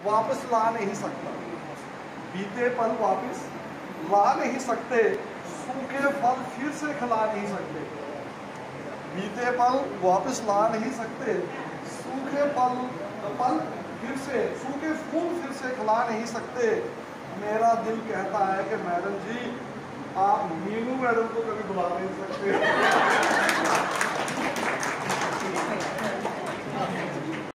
वापस ला नहीं सकता, बीते पल वापस ला नहीं सकते, सूखे फल फिर से खिला नहीं सकते। बीते पल वापस ला नहीं सकते, सूखे पल फिर से, सूखे फूल फिर से खिला नहीं सकते। मेरा दिल कहता है कि मैडम जी आप मीनू मैडम को कभी बुला नहीं सकते।